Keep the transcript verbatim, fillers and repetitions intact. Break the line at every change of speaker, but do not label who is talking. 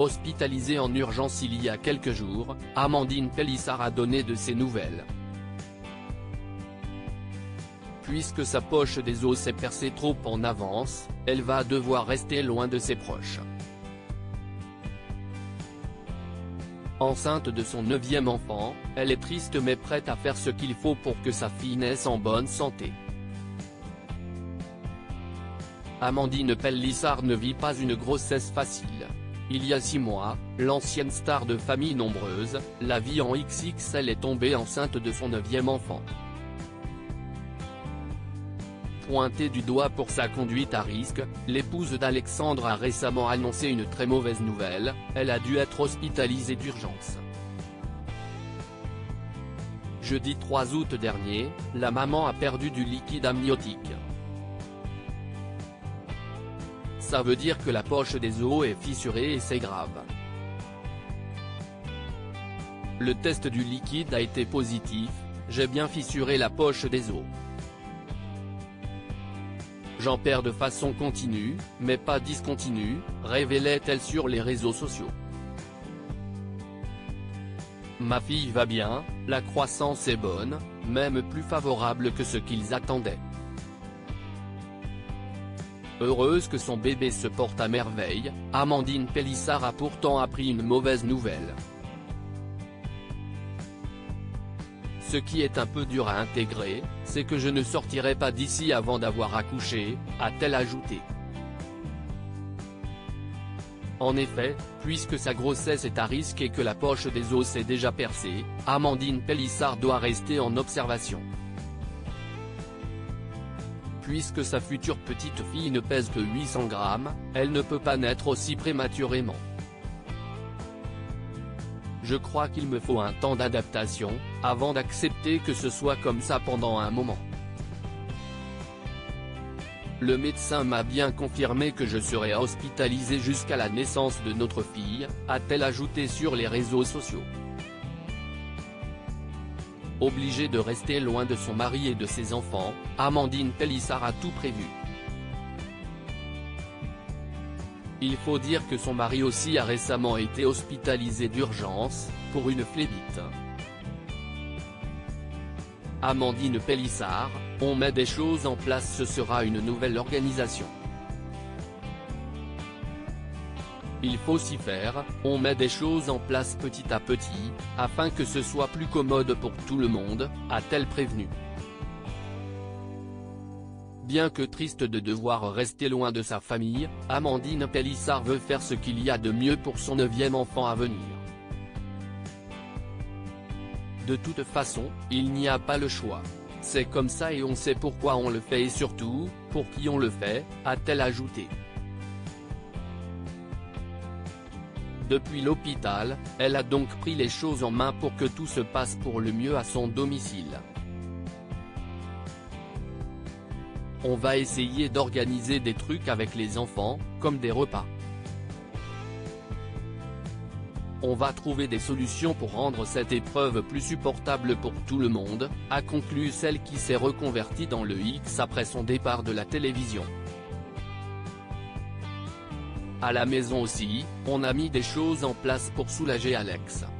Hospitalisée en urgence il y a quelques jours, Amandine Pélissard a donné de ses nouvelles. Puisque sa poche des os s'est percée trop en avance, elle va devoir rester loin de ses proches. Enceinte de son neuvième enfant, elle est triste mais prête à faire ce qu'il faut pour que sa fille naisse en bonne santé. Amandine Pélissard ne vit pas une grossesse facile. Il y a six mois, l'ancienne star de famille nombreuse, la vie en X X L est tombée enceinte de son neuvième enfant. Pointée du doigt pour sa conduite à risque, l'épouse d'Alexandre a récemment annoncé une très mauvaise nouvelle, elle a dû être hospitalisée d'urgence. Jeudi trois août dernier, la maman a perdu du liquide amniotique. Ça veut dire que la poche des os est fissurée et c'est grave. Le test du liquide a été positif, j'ai bien fissuré la poche des os. J'en perds de façon continue, mais pas discontinue, révélait-elle sur les réseaux sociaux. Ma fille va bien, la croissance est bonne, même plus favorable que ce qu'ils attendaient. Heureuse que son bébé se porte à merveille, Amandine Pélissard a pourtant appris une mauvaise nouvelle. Ce qui est un peu dur à intégrer, c'est que je ne sortirai pas d'ici avant d'avoir accouché, a-t-elle ajouté. En effet, puisque sa grossesse est à risque et que la poche des os est déjà percée, Amandine Pélissard doit rester en observation. Puisque sa future petite fille ne pèse que huit cents grammes, elle ne peut pas naître aussi prématurément. Je crois qu'il me faut un temps d'adaptation, avant d'accepter que ce soit comme ça pendant un moment. Le médecin m'a bien confirmé que je serai hospitalisée jusqu'à la naissance de notre fille, a-t-elle ajouté sur les réseaux sociaux. Obligée de rester loin de son mari et de ses enfants, Amandine Pélissard a tout prévu. Il faut dire que son mari aussi a récemment été hospitalisé d'urgence, pour une phlébite. Amandine Pélissard, on met des choses en place, ce sera une nouvelle organisation. Il faut s'y faire, on met des choses en place petit à petit, afin que ce soit plus commode pour tout le monde, a-t-elle prévenu. Bien que triste de devoir rester loin de sa famille, Amandine Pélissard veut faire ce qu'il y a de mieux pour son neuvième enfant à venir. De toute façon, il n'y a pas le choix. C'est comme ça et on sait pourquoi on le fait et surtout, pour qui on le fait, a-t-elle ajouté. Depuis l'hôpital, elle a donc pris les choses en main pour que tout se passe pour le mieux à son domicile. On va essayer d'organiser des trucs avec les enfants, comme des repas. On va trouver des solutions pour rendre cette épreuve plus supportable pour tout le monde, a conclu celle qui s'est reconvertie dans le X après son départ de la télévision. À la maison aussi, on a mis des choses en place pour soulager Alex.